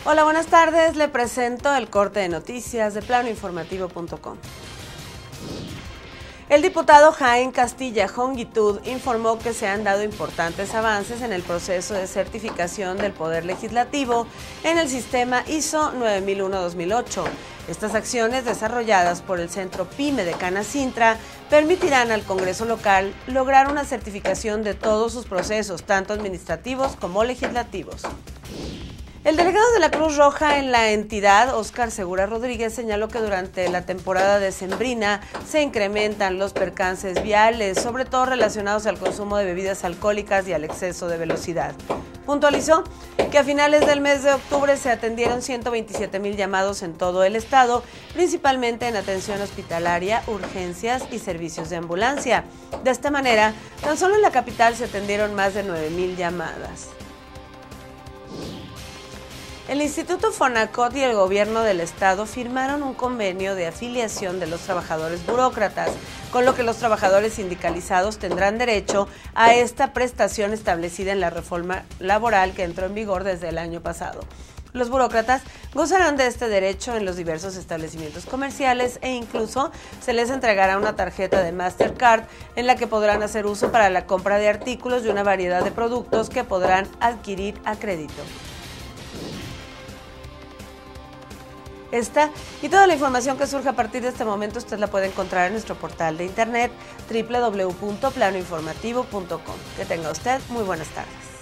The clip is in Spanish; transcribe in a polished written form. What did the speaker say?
Hola, buenas tardes. Le presento el corte de noticias de planoinformativo.com. El diputado Jaén Castilla Jongitud informó que se han dado importantes avances en el proceso de certificación del Poder Legislativo en el sistema ISO 9001-2008. Estas acciones, desarrolladas por el Centro PYME de Canacintra, permitirán al Congreso local lograr una certificación de todos sus procesos, tanto administrativos como legislativos. El delegado de la Cruz Roja en la entidad, Óscar Segura Rodríguez, señaló que durante la temporada decembrina se incrementan los percances viales, sobre todo relacionados al consumo de bebidas alcohólicas y al exceso de velocidad. Puntualizó que a finales del mes de octubre se atendieron 127,000 llamados en todo el estado, principalmente en atención hospitalaria, urgencias y servicios de ambulancia. De esta manera, tan solo en la capital se atendieron más de 9,000 llamadas. El Instituto Fonacot y el Gobierno del Estado firmaron un convenio de afiliación de los trabajadores burócratas, con lo que los trabajadores sindicalizados tendrán derecho a esta prestación establecida en la reforma laboral que entró en vigor desde el año pasado. Los burócratas gozarán de este derecho en los diversos establecimientos comerciales e incluso se les entregará una tarjeta de Mastercard en la que podrán hacer uso para la compra de artículos de una variedad de productos que podrán adquirir a crédito. Esta y toda la información que surja a partir de este momento usted la puede encontrar en nuestro portal de internet www.planoinformativo.com. Que tenga usted muy buenas tardes.